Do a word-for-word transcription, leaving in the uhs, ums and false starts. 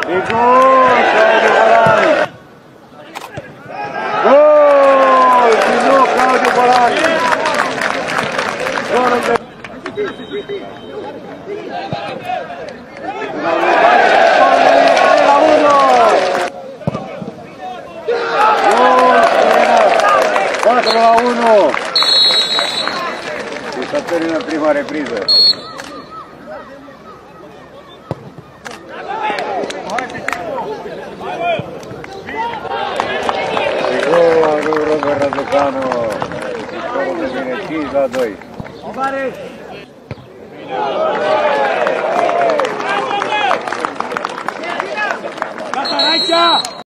E gol, Claudio Bolani! Gol! Din nou Claudio Bolani! Golul de... patru la unu! Și să termină prima repriză. Și golul Robert Răducanu. Scorul devine cinci la doi. Gata, Raicia!